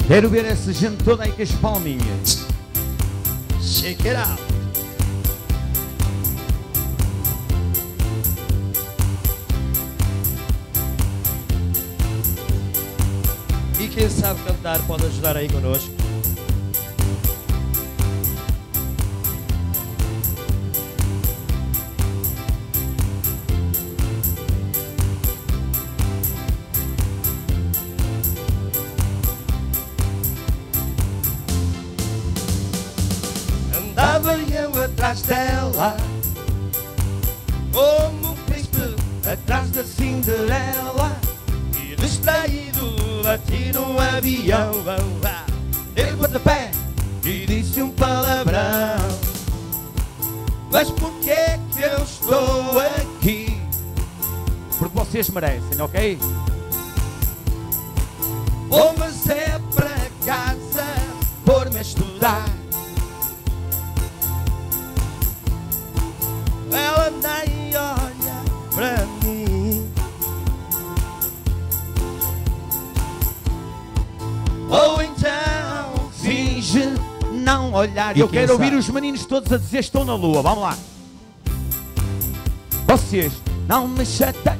Quero ver essa gente toda aí com as palminhas. Shake it out. E quem sabe cantar pode ajudar aí connosco. Andava eu atrás dela, como um príncipe atrás da Cinderela, e distraído bati num avião. Dei pontapé e disse um palavrão. Mas porquê é que eu estou aqui? Porque vocês merecem, ok? Vou mas é para casa pôr-me a estudar. Ela nem olha para mim. Ou então Finge não olhar. E Eu quem quero ouvir sabe? os meninos todos a dizer estou na lua. Vamos lá. Vocês não me chateiem.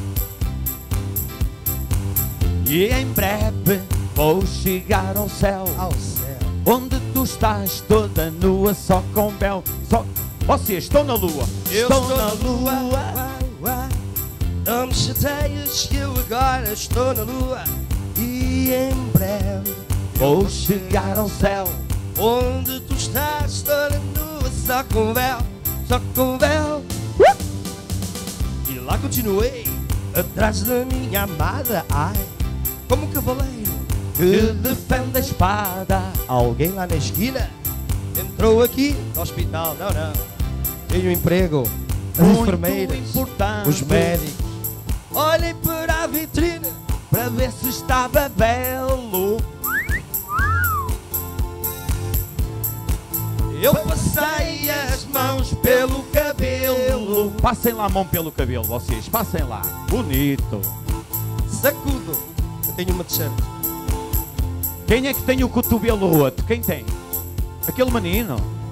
E em breve vou chegar ao céu, ao céu. onde tu estás toda nua, só com véu. Só... Vocês estão na lua. Eu estou na lua. Não me chateias que eu agora estou na lua. E em breve Vou chegar ao céu, onde tu estás toda nua, só com véu, só com véu. E lá continuei, atrás da minha amada. Ai, como um cavaleiro que defende a espada. Alguém lá na esquina entrou aqui no hospital. Não, não, tenho emprego. As muito enfermeiras, importante. os médicos. Olhem para a vitrine para ver se estava belo. Eu passei as mãos pelo cabelo. Passem lá a mão pelo cabelo, vocês. Passem lá. Bonito. Sacudo. Eu tenho uma t-shirt. Quem é que tem o cotovelo roto? Quem tem? Aquele menino.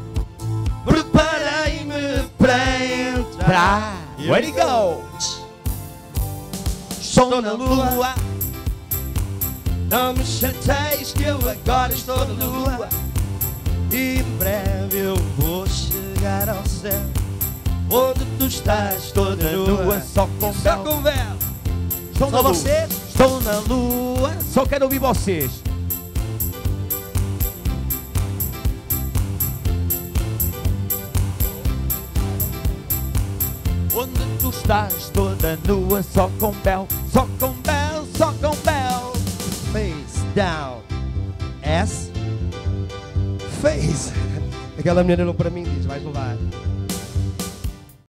Preparei-me para entrar. Where you go? Estou na lua. Não me chateis que eu agora estou na lua. E em breve eu vou chegar ao céu, onde tu estás toda nua, só com só véu. com véu. Estou Só na lua. vocês? Estou na lua. Só quero ouvir vocês. Onde tu estás toda nua, só com véu, só com véu, só com véu. Face down. S. Face. Aquela menina olhou para mim e diz: vais levar.